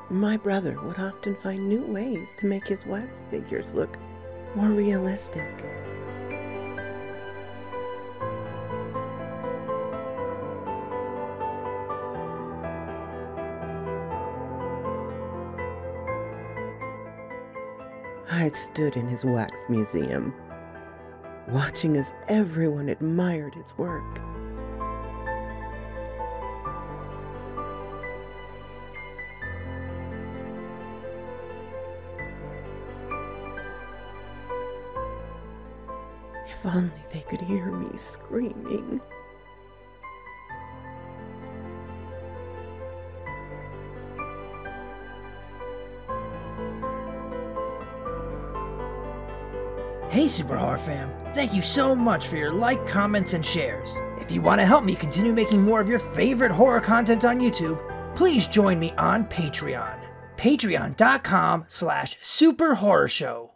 My brother would often find new ways to make his wax figures look more realistic. I stood in his wax museum, watching as everyone admired his work. If only they could hear me screaming. Hey Super Horror Fam, thank you so much for your like, comments, and shares. If you want to help me continue making more of your favorite horror content on YouTube, please join me on Patreon. Patreon.com/superhorrorshow.